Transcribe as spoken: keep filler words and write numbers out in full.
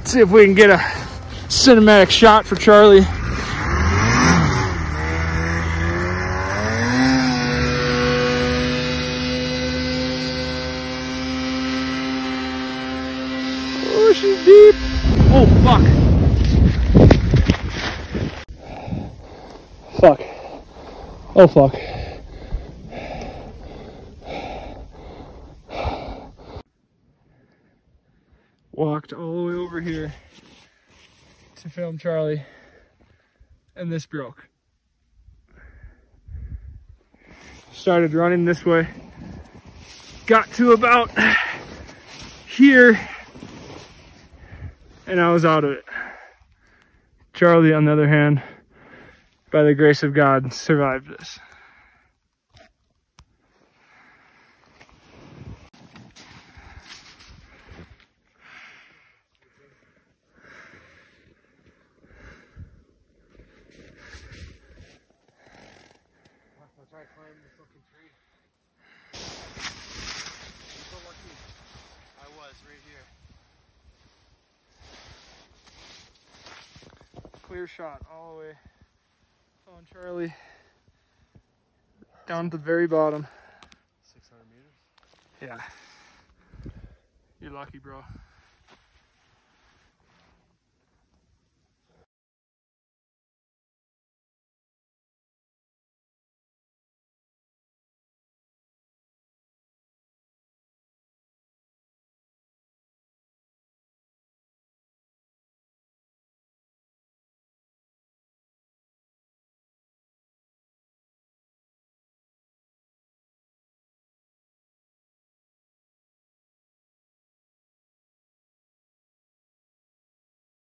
See if we can get a cinematic shot for Charlie. Oh, she's deep. Oh, fuck. Fuck. Oh, fuck. Walked all the way over here to film Charlie, and this broke. Started running this way, got to about here, and I was out of it. Charlie, on the other hand, by the grace of God, survived this. I'll try to climb the fucking tree. You're so lucky. I was right here. Clear shot all the way on Charlie down to the very bottom. six hundred meters? Yeah. You're lucky, bro.